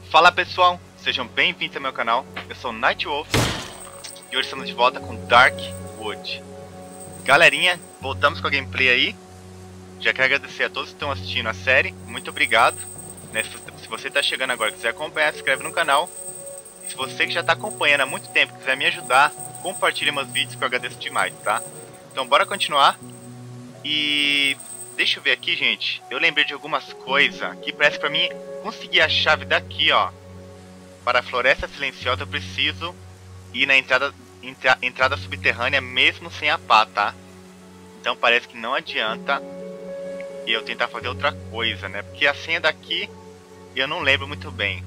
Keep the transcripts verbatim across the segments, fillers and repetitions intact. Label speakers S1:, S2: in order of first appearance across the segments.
S1: Fala pessoal, sejam bem-vindos ao meu canal. Eu sou o Nightwolf e hoje estamos de volta com Darkwood. Galerinha, voltamos com a gameplay aí. Já quero agradecer a todos que estão assistindo a série, muito obrigado, né? Se você está chegando agora e quiser acompanhar, se inscreve no canal. E se você que já está acompanhando há muito tempo quiser me ajudar, compartilhe meus vídeos que eu agradeço demais, tá? Então bora continuar. E deixa eu ver aqui, gente. Eu lembrei de algumas coisas que parece que pra mim conseguir a chave daqui, ó, para a Floresta Silenciosa eu preciso ir na entrada, entra, entrada subterrânea mesmo sem a pá, tá? Então parece que não adianta eu tentar fazer outra coisa, né? Porque a senha daqui eu não lembro muito bem.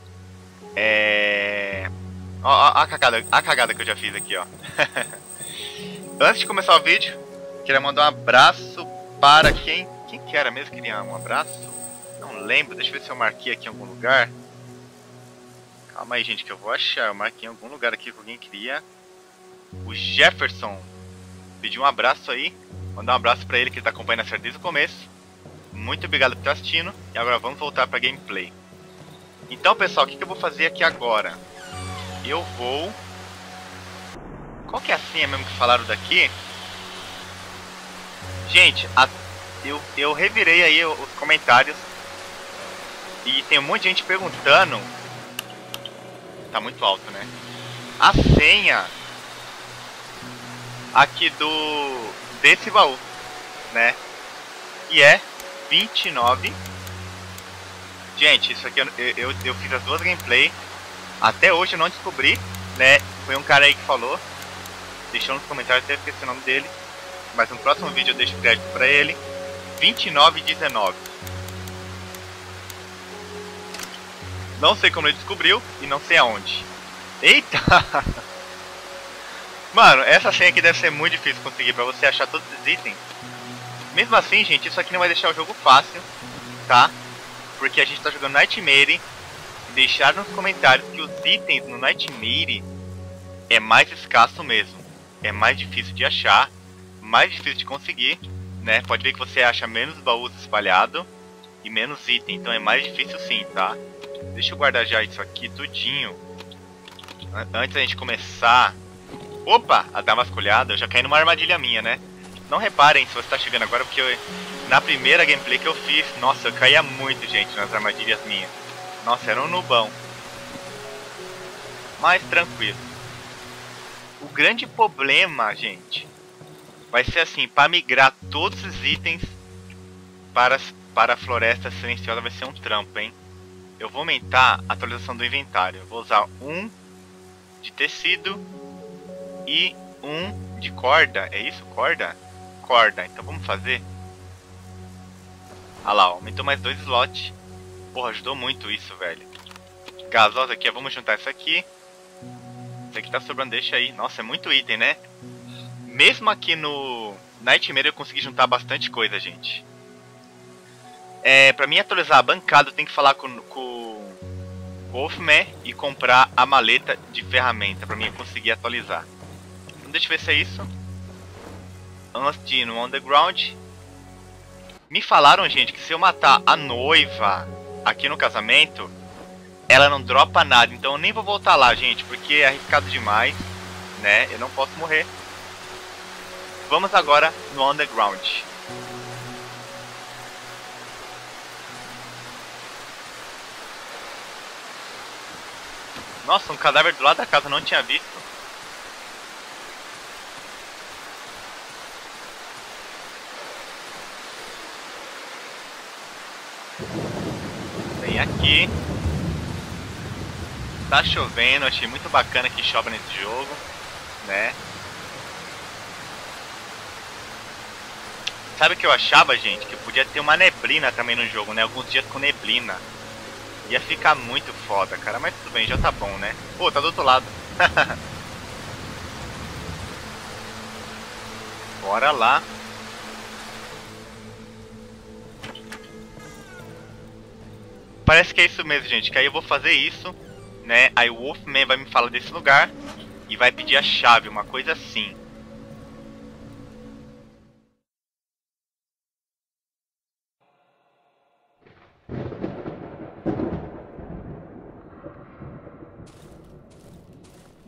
S1: É... Ó, ó, a cagada, a cagada que eu já fiz aqui, ó. Antes de começar o vídeo, queria mandar um abraço para quem... Quem que era mesmo que queria um abraço? Não lembro, deixa eu ver se eu marquei aqui em algum lugar. Calma aí, gente, que eu vou achar. Eu marquei em algum lugar aqui que alguém queria. O Jefferson pediu um abraço aí. Mandar um abraço pra ele que ele tá acompanhando a série desde o começo. Muito obrigado por estar assistindo. E agora vamos voltar pra gameplay. Então, pessoal, o que, que eu vou fazer aqui agora? Eu vou... Qual que é a senha mesmo que falaram daqui? Gente, a... eu, eu revirei aí os comentários. E tem um monte de gente perguntando. Tá muito alto, né? A senha aqui do... desse baú, né? E é vinte e nove. Gente, isso aqui eu, eu, eu fiz as duas gameplay. Até hoje eu não descobri, né? Foi um cara aí que falou. Deixou nos comentários, até esqueci o nome dele. Mas no próximo vídeo eu deixo o crédito pra ele. vinte e nove dezenove. Não sei como ele descobriu e não sei aonde. Eita! Mano, essa senha aqui deve ser muito difícil conseguir pra você achar todos os itens. Mesmo assim, gente, isso aqui não vai deixar o jogo fácil, tá? Porque a gente tá jogando Nightmare. E deixaram nos comentários que os itens no Nightmare é mais escasso mesmo. É mais difícil de achar, mais difícil de conseguir, né? Pode ver que você acha menos baús espalhados e menos item, então é mais difícil sim, tá? Deixa eu guardar já isso aqui tudinho. Antes da gente começar... Opa! A dar uma vasculhada. Eu já caí numa armadilha minha, né? Não reparem se você tá chegando agora, porque eu, na primeira gameplay que eu fiz, nossa, eu caía muito, gente, nas armadilhas minhas. Nossa, era um nubão. Mas tranquilo. O grande problema, gente, vai ser assim, para migrar todos os itens para, para a Floresta Silenciosa vai ser um trampo, hein? Eu vou aumentar a atualização do inventário. Eu vou usar um de tecido e um de corda. É isso? Corda? Corda. Então vamos fazer. Ah lá, aumentou mais dois slots. Porra, ajudou muito isso, velho. Gasosa aqui, vamos juntar isso aqui. Isso aqui tá sobrando, deixa aí. Nossa, é muito item, né? Mesmo aqui no Nightmare eu consegui juntar bastante coisa, gente. É, pra mim atualizar a bancada eu tenho que falar com, com o Wolfman e comprar a maleta de ferramenta pra mim eu conseguir atualizar. Então deixa eu ver se é isso. Antes de ir no Underground. Me falaram, gente, que se eu matar a noiva aqui no casamento, ela não dropa nada. Então eu nem vou voltar lá, gente, porque é arriscado demais, né? Eu não posso morrer. Vamos agora no Underground. Nossa, um cadáver do lado da casa, não tinha visto. Vem aqui. Tá chovendo, achei muito bacana que chove nesse jogo, né? Sabe o que eu achava, gente? Que podia ter uma neblina também no jogo, né? Alguns dias com neblina. Ia ficar muito foda, cara. Mas tudo bem, já tá bom, né? Pô, tá do outro lado. Bora lá. Parece que é isso mesmo, gente. Que aí eu vou fazer isso, né? Aí o Wolfman vai me falar desse lugar e vai pedir a chave, uma coisa assim.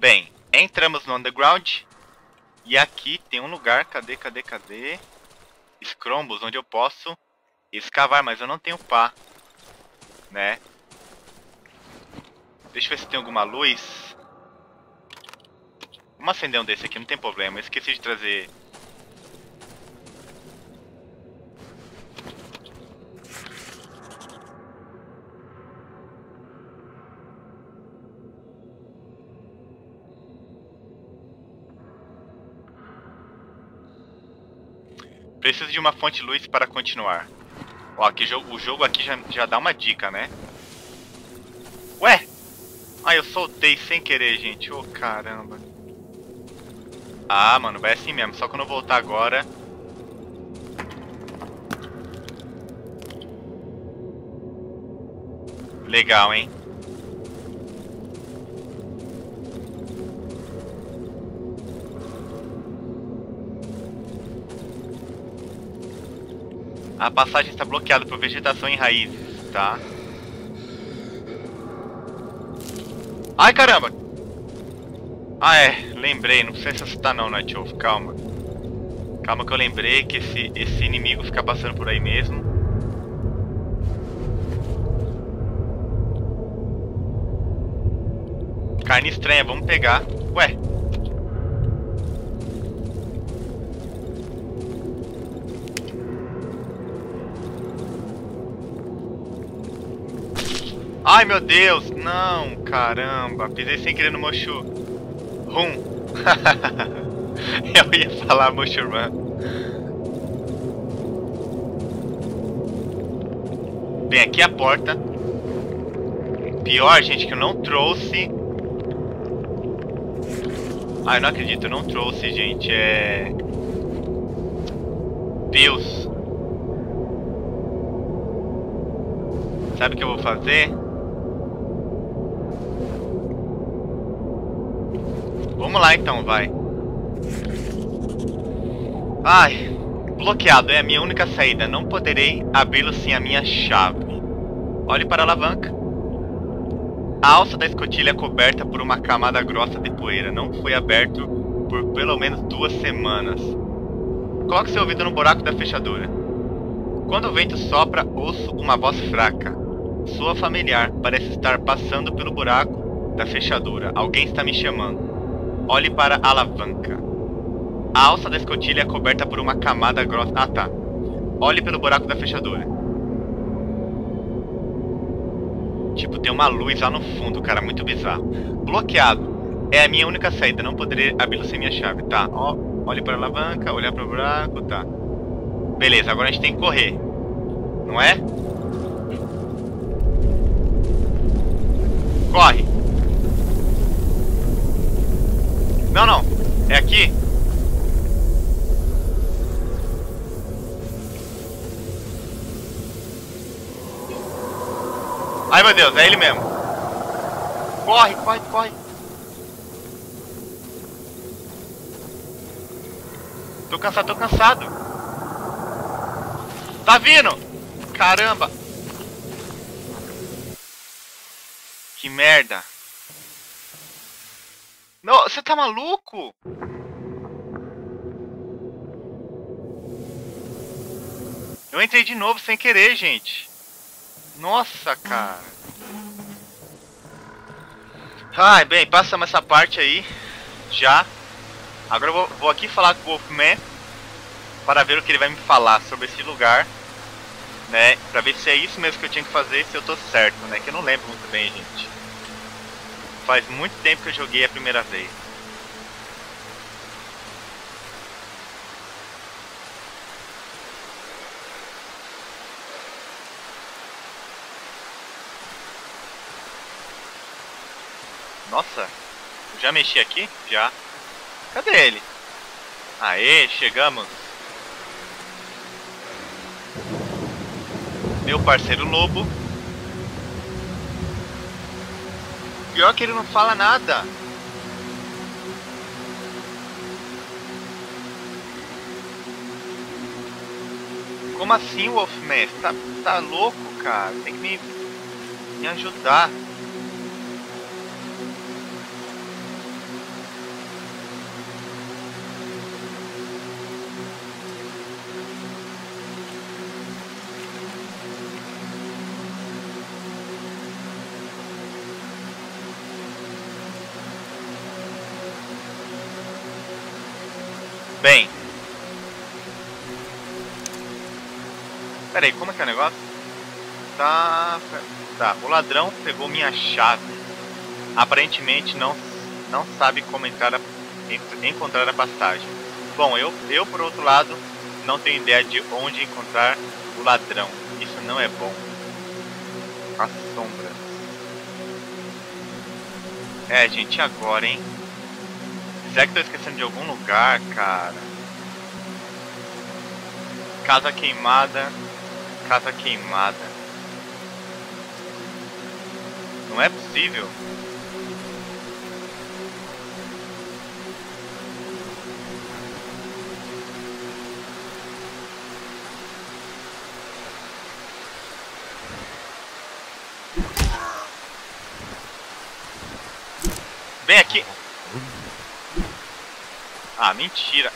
S1: Bem, entramos no underground. E aqui tem um lugar, cadê, cadê, cadê? Scrombos, onde eu posso escavar, mas eu não tenho pá, né? Deixa eu ver se tem alguma luz. Vamos acender um desse aqui, não tem problema. Eu esqueci de trazer. Preciso de uma fonte de luz para continuar. Ó, aqui, o jogo aqui já, já dá uma dica, né? Ué! Ah, eu soltei sem querer, gente. Ô, oh, caramba. Ah, mano, vai assim mesmo. Só quando eu voltar agora. Legal, hein? A passagem está bloqueada por vegetação em raízes, tá? Ai, caramba! Ah, é. Lembrei. Não precisa se assustar não, Night Wolf. Calma. Calma que eu lembrei que esse, esse inimigo fica passando por aí mesmo. Carne estranha. Vamos pegar. Ué. Ai, meu Deus. Não, caramba. Pisei sem querer no Mochu. Rum. Eu ia falar Moshurman. Bem, aqui é a porta. Pior, gente, que eu não trouxe. Ah, eu não acredito, eu não trouxe, gente. É... Deus. Sabe o que eu vou fazer? Vamos lá então, vai. Ai, bloqueado é a minha única saída. Não poderei abri-lo sem a minha chave. Olhe para a alavanca. A alça da escotilha é coberta por uma camada grossa de poeira. Não foi aberto por pelo menos duas semanas. Coloque seu ouvido no buraco da fechadura. Quando o vento sopra, ouço uma voz fraca. Soa familiar. Parece estar passando pelo buraco da fechadura. Alguém está me chamando. Olhe para a alavanca. A alça da escotilha é coberta por uma camada grossa... Ah, tá. Olhe pelo buraco da fechadura. Tipo, tem uma luz lá no fundo, cara. Muito bizarro. Bloqueado. É a minha única saída. Não poderia abri-lo sem minha chave. Tá, ó. Olhe para a alavanca. Olhar para o buraco. Tá. Beleza, agora a gente tem que correr. Não é? Corre. Não, não. É aqui. Ai, meu Deus. É ele mesmo. Corre, corre, corre. Tô cansado, tô cansado. Tá vindo. Caramba. Que merda. Não, você tá maluco? Eu entrei de novo sem querer, gente. Nossa, cara. Ai, bem, passamos essa parte aí. Já. Agora eu vou, vou aqui falar com o Wolfman. Para ver o que ele vai me falar sobre esse lugar. Né? Pra ver se é isso mesmo que eu tinha que fazer. Se eu tô certo, né? Que eu não lembro muito bem, gente. Faz muito tempo que eu joguei a primeira vez. Nossa, eu já mexi aqui? Já. Cadê ele? Aê, chegamos. Meu parceiro lobo. Pior que ele não fala nada. Como assim, Wolfman? Você tá, tá louco, cara? Tem que me, me ajudar. Bem. Pera aí, como é que é o negócio? Tá... Tá, o ladrão pegou minha chave. Aparentemente não, não sabe como entrar a, encontrar a passagem. Bom, eu, eu por outro lado não tenho ideia de onde encontrar o ladrão. Isso não é bom. As sombras. É, gente, agora, hein? Será que tô esquecendo de algum lugar, cara? Casa queimada. Casa queimada. Não é possível. Vem aqui. Ah, mentira.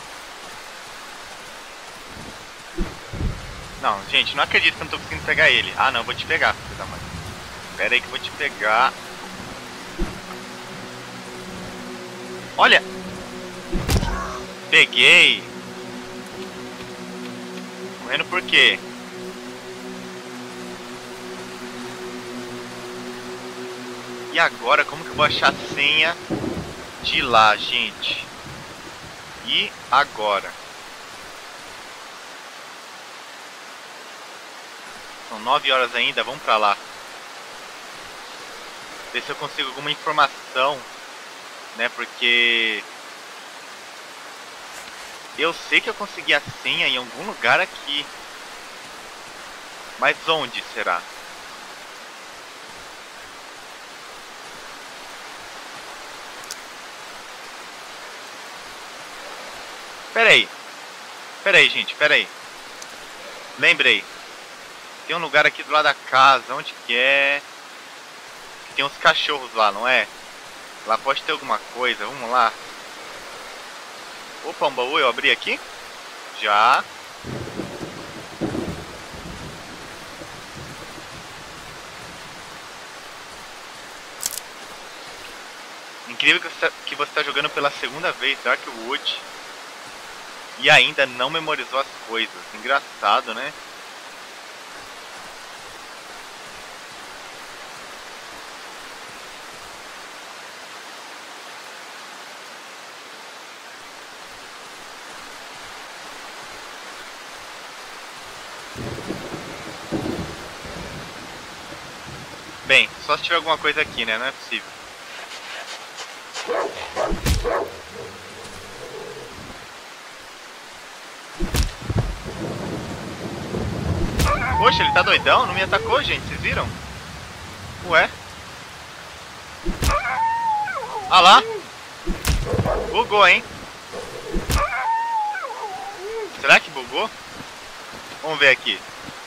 S1: Não, gente, não acredito que eu não tô conseguindo pegar ele. Ah, não, eu vou te pegar, filho da mãe. Pera aí que eu vou te pegar. Olha! Peguei! Correndo por quê? E agora, como que eu vou achar a senha de lá, gente? E agora? São nove horas ainda, vamos pra lá. Ver se eu consigo alguma informação, né? Porque eu sei que eu consegui a senha em algum lugar aqui. Mas onde será? Pera aí. Pera aí, gente, pera aí. Lembrei. Tem um lugar aqui do lado da casa, onde que é? Tem uns cachorros lá, não é? Lá pode ter alguma coisa, vamos lá. Opa, um baú eu abri aqui? Já. Incrível que você está jogando pela segunda vez Darkwood e ainda não memorizou as coisas. Engraçado, né? Bem, só se tiver alguma coisa aqui, né? Não é possível. Poxa, ele tá doidão? Não me atacou, gente? Vocês viram? Ué? Ah lá! Bugou, hein? Será que bugou? Vamos ver aqui.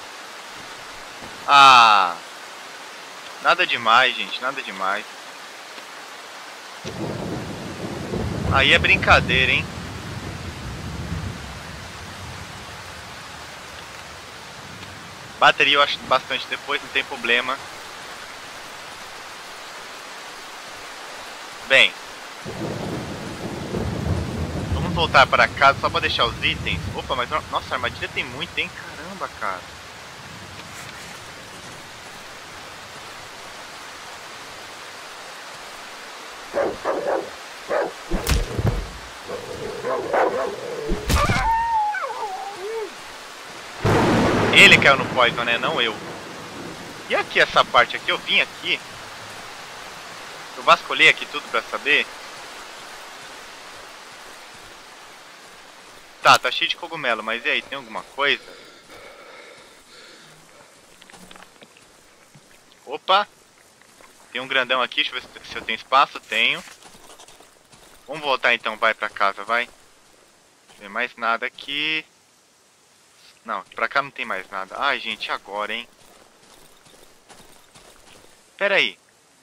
S1: Ah... Nada demais, gente. Nada demais. Aí é brincadeira, hein? Bateria eu acho bastante depois, não tem problema. Bem, vamos voltar para casa só para deixar os itens. Opa, mas nossa, a armadilha tem muito, hein? Caramba, cara. Ele caiu no poison, né? Não eu. E aqui, essa parte aqui, eu vim aqui. Eu vasculhei aqui tudo pra saber. Tá, tá cheio de cogumelo, mas e aí, tem alguma coisa? Opa! Tem um grandão aqui, deixa eu ver se eu tenho espaço. Tenho. Vamos voltar então, vai pra casa, vai. Não tem mais nada aqui. Não, pra cá não tem mais nada. Ai, gente, agora, hein? Pera aí.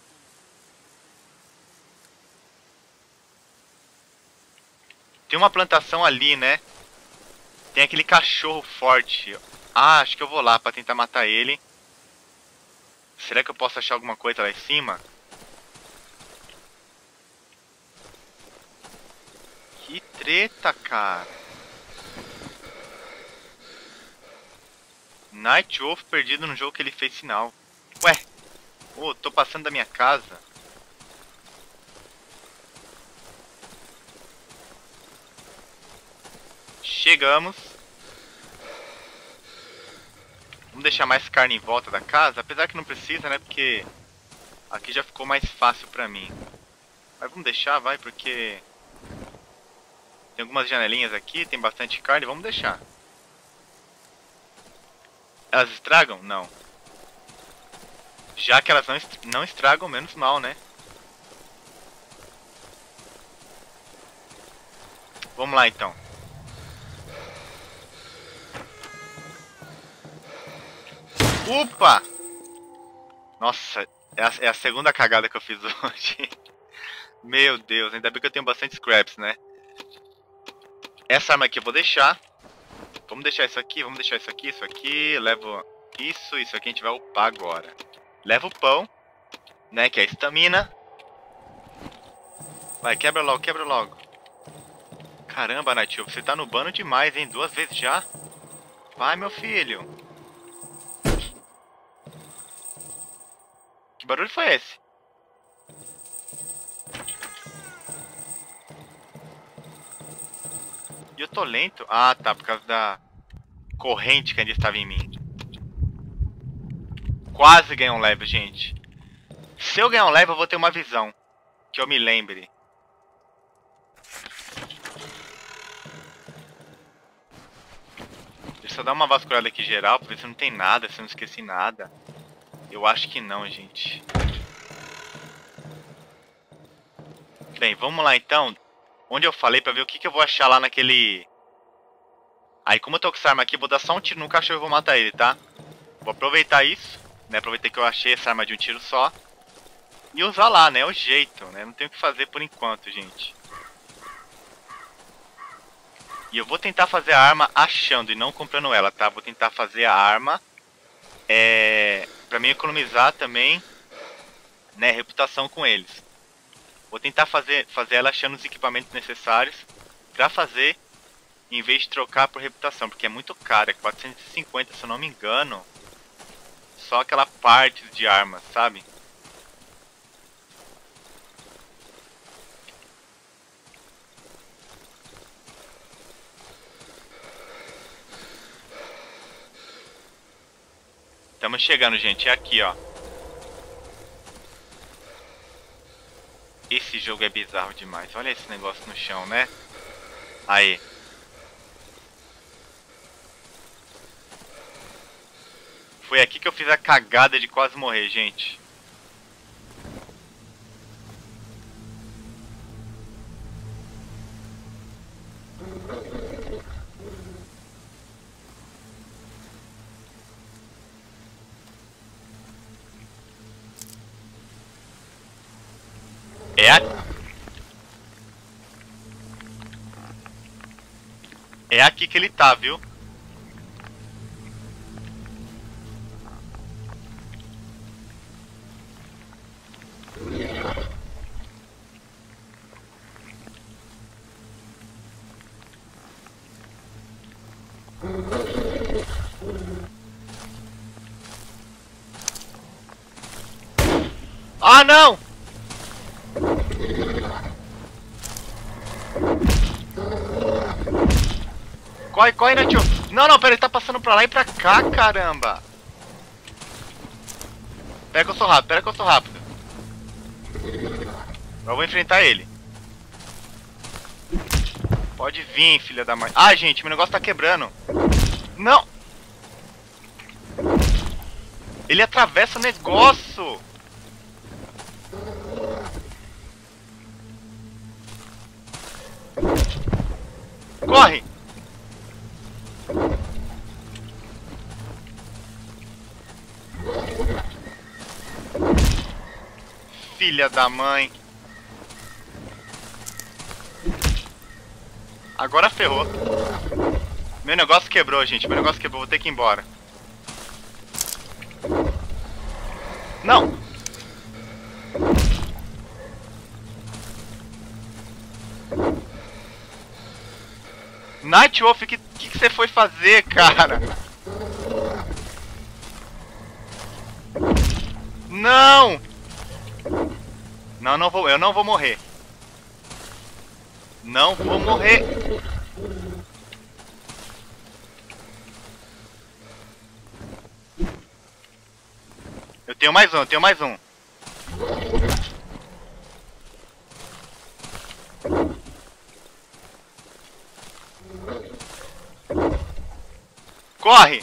S1: Tem uma plantação ali, né? Tem aquele cachorro forte. Ah, acho que eu vou lá pra tentar matar ele. Será que eu posso achar alguma coisa lá em cima? Que Que treta, cara. Night Wolf perdido no jogo que ele fez sinal. Ué, ô, oh, tô passando da minha casa. Chegamos. Vamos deixar mais carne em volta da casa, apesar que não precisa, né? Porque aqui já ficou mais fácil pra mim. Mas vamos deixar, vai, porque tem algumas janelinhas aqui, tem bastante carne, vamos deixar. Elas estragam? Não. Já que elas não, est não estragam, menos mal, né? Vamos lá, então. Opa! Nossa, é a, é a segunda cagada que eu fiz hoje. Meu Deus, ainda bem que eu tenho bastante scraps, né? Essa arma aqui eu vou deixar. Vamos deixar isso aqui, vamos deixar isso aqui, isso aqui. Levo isso, isso aqui a gente vai upar agora. Leva o pão, né, que é a estamina. Vai, quebra logo, quebra logo. Caramba, Nativo, você tá no bano demais, hein? Duas vezes já. Vai, meu filho. Que barulho foi esse? E eu tô lento? Ah, tá, por causa da corrente que ainda estava em mim. Quase ganhei um level, gente. Se eu ganhar um level, eu vou ter uma visão. Que eu me lembre. Deixa eu só dar uma vasculhada aqui geral, pra ver se não tem nada, se eu não esqueci nada. Eu acho que não, gente. Bem, vamos lá então. Onde eu falei pra ver o que, que eu vou achar lá naquele... Aí, como eu tô com essa arma aqui, vou dar só um tiro no cachorro e vou matar ele, tá? Vou aproveitar isso, né? Aproveitar que eu achei essa arma de um tiro só. E usar lá, né? É o jeito, né? Não tenho o que fazer por enquanto, gente. E eu vou tentar fazer a arma achando e não comprando ela, tá? Vou tentar fazer a arma... É... Pra mim economizar também, né? Reputação com eles. Vou tentar fazer, fazer ela achando os equipamentos necessários pra fazer, em vez de trocar por reputação, porque é muito caro, é quatrocentos e cinquenta se eu não me engano. Só aquela parte de armas, sabe? Estamos chegando, gente, é aqui, ó. Esse jogo é bizarro demais, olha esse negócio no chão, né? Aí. Foi aqui que eu fiz a cagada de quase morrer, gente. É aqui. É aqui que ele tá, viu? Ah, não! Corre, corre, né, tio? Não, não, pera, ele tá passando pra lá e pra cá, caramba. Pera que eu sou rápido, pera que eu sou rápido. Eu vou enfrentar ele. Pode vir, filha da mãe. Ah, gente, meu negócio tá quebrando. Não! Ele atravessa o negócio! Corre! Filha da mãe. Agora ferrou. Meu negócio quebrou, gente. Meu negócio quebrou. Vou ter que ir embora. Não! Nightwolf, o que, que, que você foi fazer, cara? Não! Não, não vou, eu não vou morrer. Não vou morrer. Eu tenho mais um, eu tenho mais um. Corre!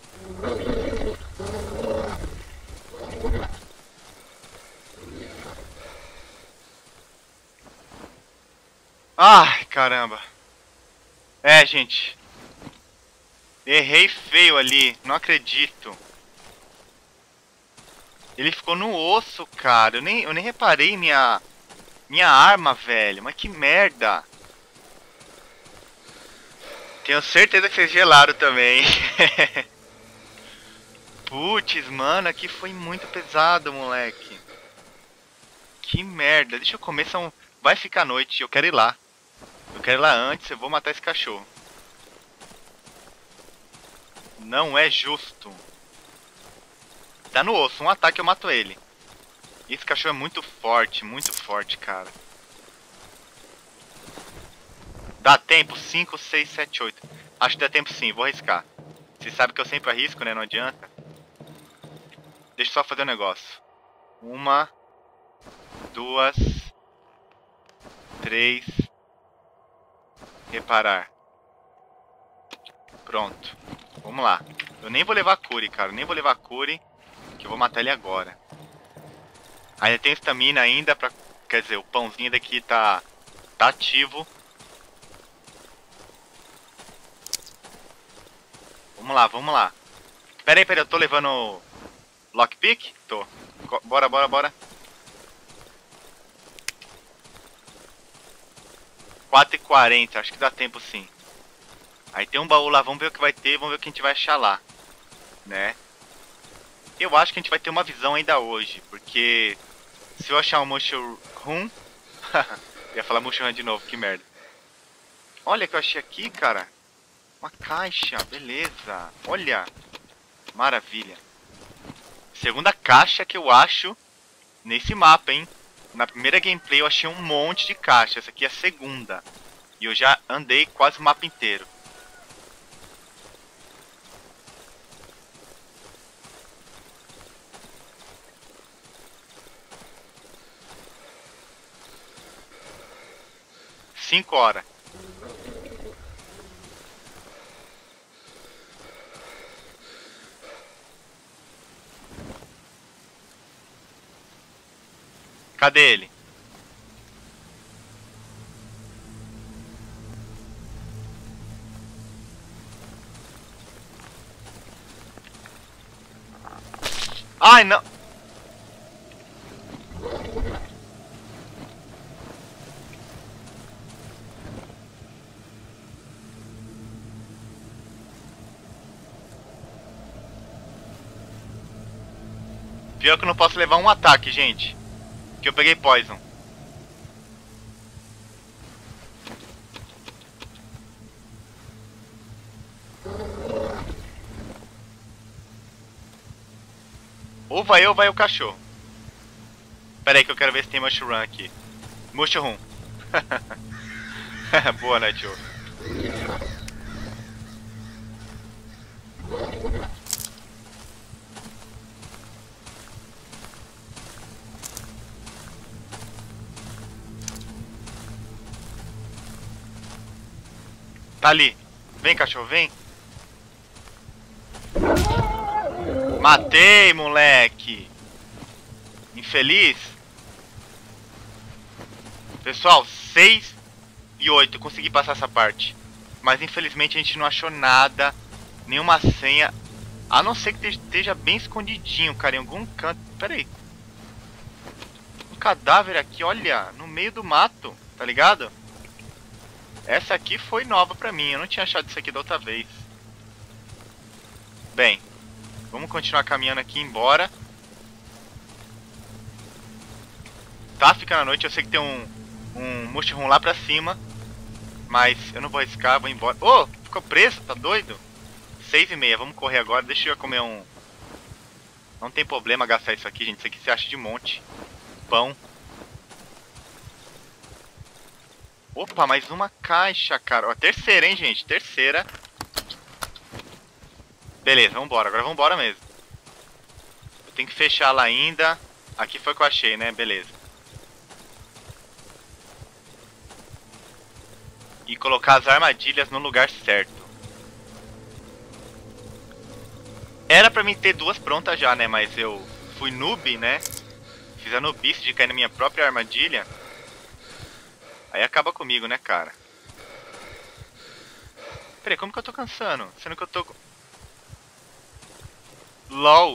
S1: Ai, caramba. É, gente. Errei feio ali, não acredito. Ele ficou no osso, cara. Eu nem, eu nem reparei minha, minha arma, velho. Mas que merda. Tenho certeza que vocês gelaram também. Putz, mano, aqui foi muito pesado, moleque. Que merda. Deixa eu comer, são... vai ficar noite, eu quero ir lá. Eu quero ir lá antes, eu vou matar esse cachorro. Não é justo. Tá no osso, um ataque eu mato ele. Esse cachorro é muito forte, muito forte, cara. Dá tempo? cinco, seis, sete, oito. Acho que dá tempo sim, vou arriscar. Você sabe que eu sempre arrisco, né? Não adianta. Deixa eu só fazer um negócio. Uma, duas, três. Reparar. Pronto. Vamos lá. Eu nem vou levar cure, cara. Eu nem vou levar cure. Que eu vou matar ele agora. Ainda tem estamina ainda pra... Quer dizer, o pãozinho daqui tá... Tá ativo. Vamos lá, vamos lá. Pera aí, pera aí. Eu tô levando... Lockpick? Tô. Bora, bora, bora. quatro e quarenta. Acho que dá tempo sim. Aí tem um baú lá. Vamos ver o que vai ter. Vamos ver o que a gente vai achar lá. Né? Eu acho que a gente vai ter uma visão ainda hoje, porque se eu achar um mushroom... ia falar mushroom de novo, que merda. Olha o que eu achei aqui, cara. Uma caixa, beleza. Olha, maravilha. Segunda caixa que eu acho nesse mapa, hein. Na primeira gameplay eu achei um monte de caixa, essa aqui é a segunda. E eu já andei quase o mapa inteiro. Cinco horas. Cadê ele? Ai, não. Pior que eu não posso levar um ataque, gente. Que eu peguei poison. Ou vai eu ou vai o cachorro. Pera aí que eu quero ver se tem mushroom aqui. Mushroom. Boa, né, tio? Tá ali. Vem, cachorro, vem. Matei, moleque. Infeliz. Pessoal, seis e oito. Consegui passar essa parte. Mas infelizmente a gente não achou nada. Nenhuma senha. A não ser que esteja bem escondidinho, cara. Em algum canto. Pera aí. Um cadáver aqui, olha. No meio do mato. Tá ligado? Essa aqui foi nova pra mim. Eu não tinha achado isso aqui da outra vez. Bem. Vamos continuar caminhando aqui embora. Tá ficando a noite. Eu sei que tem um, um mushroom lá pra cima. Mas eu não vou arriscar, vou embora. Ô, oh, ficou preso, tá doido? Seis e meia, vamos correr agora. Deixa eu comer um... Não tem problema gastar isso aqui, gente. Isso aqui você acha de monte. Pão. Opa, mais uma caixa, cara. Ó, terceira, hein, gente? Terceira. Beleza, vambora. Agora vambora mesmo. Eu tenho que fechar lá ainda. Aqui foi que eu achei, né? Beleza. E colocar as armadilhas no lugar certo. Era pra mim ter duas prontas já, né? Mas eu fui noob, né? Fiz a noobice de cair na minha própria armadilha. Aí acaba comigo, né, cara? Peraí, como que eu tô cansando? Sendo que eu tô... LOL!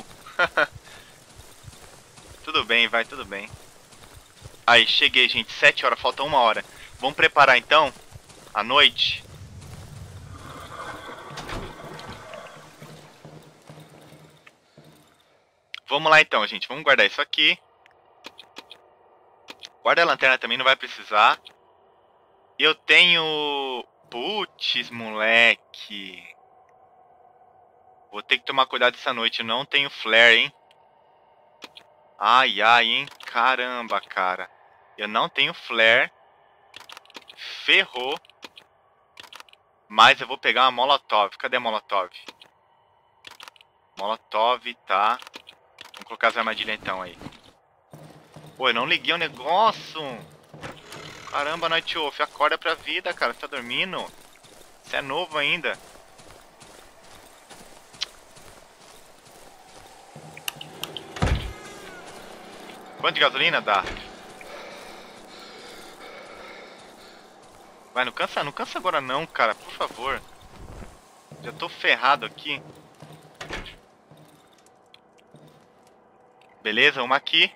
S1: Tudo bem, vai, tudo bem. Aí, cheguei, gente. Sete horas, falta uma hora. Vamos preparar, então, a noite. Vamos lá, então, gente. Vamos guardar isso aqui. Guarda a lanterna também, não vai precisar. Eu tenho... Putz, moleque. Vou ter que tomar cuidado essa noite. Eu não tenho flare, hein. Ai, ai, hein. Caramba, cara. Eu não tenho flare. Ferrou. Mas eu vou pegar uma molotov. Cadê a molotov? Molotov, tá. Vamos colocar as armadilhas então aí. Pô, eu não liguei o negócio. Caramba, Night Wolf, acorda pra vida, cara. Você tá dormindo? Você é novo ainda. Quanto de gasolina dá? Vai, não cansa, não cansa agora não, cara. Por favor. Já tô ferrado aqui. Beleza, uma aqui.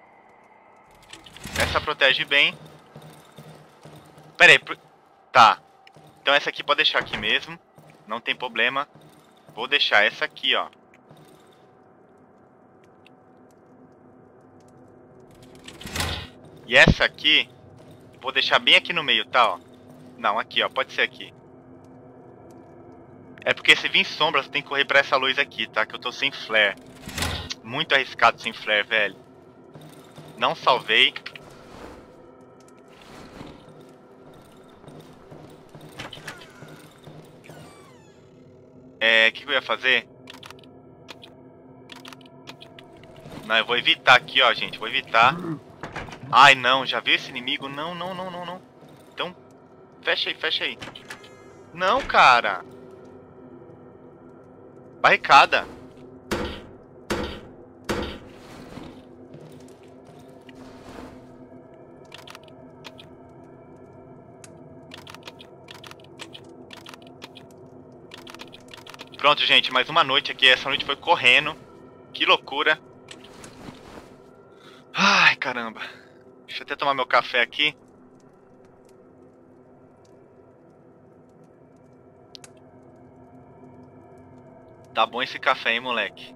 S1: Essa protege bem. Pera aí. Tá. Então essa aqui pode deixar aqui mesmo. Não tem problema. Vou deixar essa aqui, ó. E essa aqui, vou deixar bem aqui no meio, tá, ó. Não, aqui, ó. Pode ser aqui. É porque se vir sombra, você tem que correr pra essa luz aqui, tá? Que eu tô sem flare. Muito arriscado sem flare, velho. Não salvei. É, o que, que eu ia fazer? Não, eu vou evitar aqui, ó, gente. Vou evitar. Ai, não. Já viu esse inimigo? Não, não, não, não, não. Então, fecha aí, fecha aí. Não, cara. Barricada. Pronto, gente. Mais uma noite aqui. Essa noite foi correndo. Que loucura. Ai, caramba. Deixa eu até tomar meu café aqui. Tá bom esse café, hein, moleque.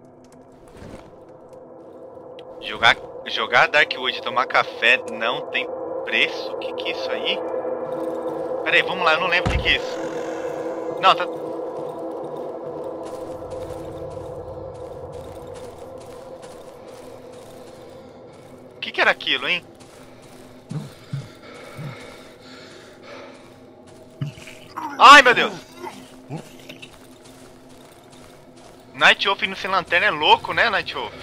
S1: Jogar, jogar Darkwood e tomar café não tem preço? O que que é isso aí? Pera aí, vamos lá, eu não lembro o que que é isso. Não, tá... O que que era aquilo, hein? Ai, meu Deus! Night Wolf indo sem lanterna é louco, né, Night Wolf?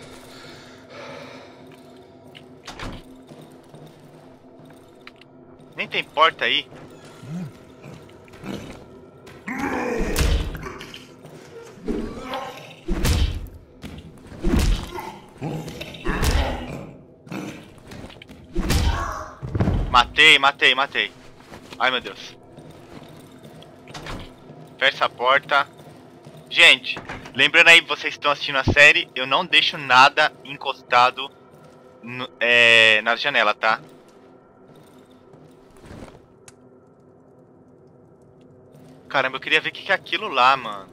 S1: Nem tem porta aí. Matei, matei, matei. Ai, meu Deus. Fecha a porta. Gente, lembrando aí, vocês estão assistindo a série, eu não deixo nada encostado no, é, na janela, tá? Caramba, eu queria ver o que que é aquilo lá, mano.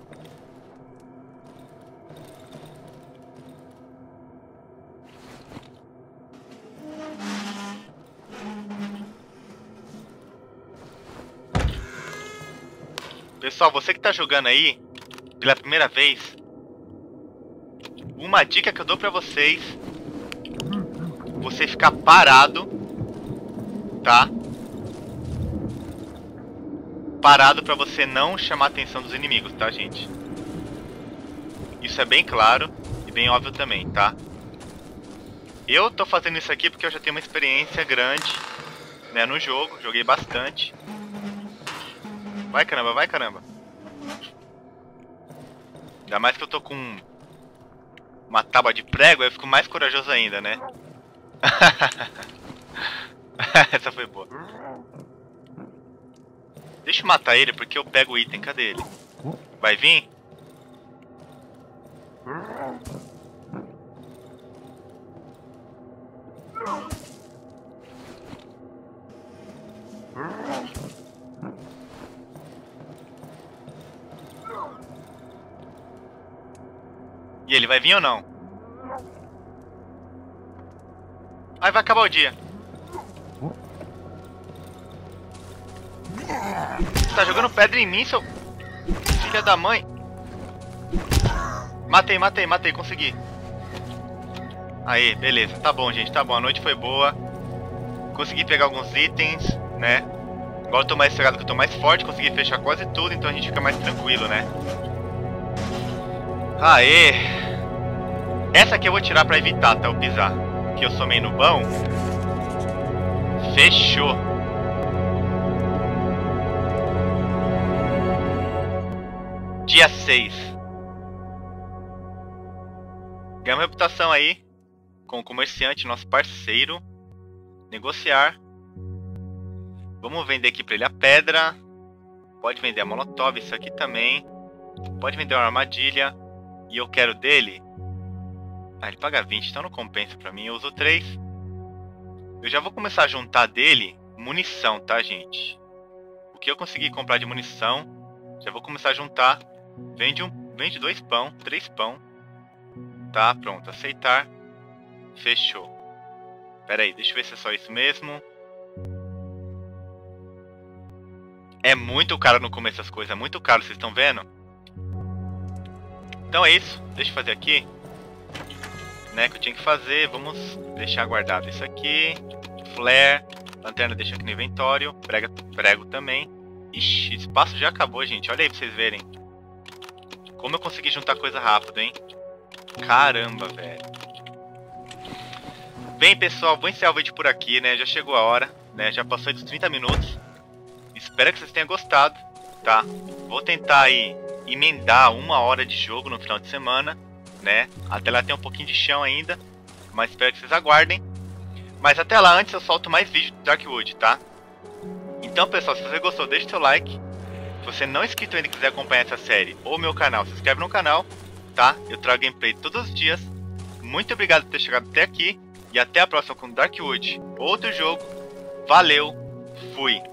S1: Pessoal, você que tá jogando aí pela primeira vez, uma dica que eu dou pra vocês: você ficar parado, tá? Parado pra você não chamar a atenção dos inimigos, tá, gente? Isso é bem claro e bem óbvio também, tá? Eu tô fazendo isso aqui porque eu já tenho uma experiência grande, né, no jogo, joguei bastante. Vai caramba, vai caramba. Ainda mais que eu tô com uma tábua de prego, eu fico mais corajoso ainda, né? Essa foi boa. Deixa eu matar ele porque eu pego o item, cadê ele? Vai vir? E ele vai vir ou não? Aí vai acabar o dia. Você tá jogando pedra em mim, seu filha da mãe? Matei, matei, matei, consegui. Aí, beleza, tá bom, gente, tá bom, a noite foi boa. Consegui pegar alguns itens, né? Agora eu tô mais cegado, que eu tô mais forte, consegui fechar quase tudo, então a gente fica mais tranquilo, né? Aê! Essa aqui eu vou tirar pra evitar, tá? Eu pisar. Que eu sou meio nubão. Fechou! Dia seis. Ganhamos reputação aí com o comerciante, nosso parceiro. Negociar. Vamos vender aqui pra ele a pedra. Pode vender a molotov, isso aqui também. Pode vender uma armadilha. E eu quero dele. Ah, ele paga vinte, então não compensa pra mim. Eu uso três. Eu já vou começar a juntar dele munição, tá, gente? O que eu consegui comprar de munição, já vou começar a juntar. Vende um, vende dois pão, três pão. Tá, pronto, aceitar. Fechou. Pera aí, deixa eu ver se é só isso mesmo. É muito caro no começo as coisas, é muito caro, vocês estão vendo? Então é isso, deixa eu fazer aqui, né, que eu tinha que fazer. Vamos deixar guardado isso aqui. Flare, lanterna deixa aqui no inventório. Prega, prego também. Ixi, espaço já acabou, gente, olha aí pra vocês verem. Como eu consegui juntar coisa rápido, hein? Caramba, velho. Bem, pessoal, vou encerrar o vídeo por aqui, né? Já chegou a hora, né? Já passou dos trinta minutos. Espero que vocês tenham gostado, tá? Vou tentar aí emendar uma hora de jogo no final de semana, né? Até lá tem um pouquinho de chão ainda, mas espero que vocês aguardem. Mas até lá, antes eu solto mais vídeos do Darkwood, tá? Então, pessoal, se você gostou, deixa o seu like. Se você não é inscrito ainda e quiser acompanhar essa série ou meu canal, se inscreve no canal, tá? Eu trago gameplay todos os dias. Muito obrigado por ter chegado até aqui. E até a próxima com Darkwood, outro jogo. Valeu, fui!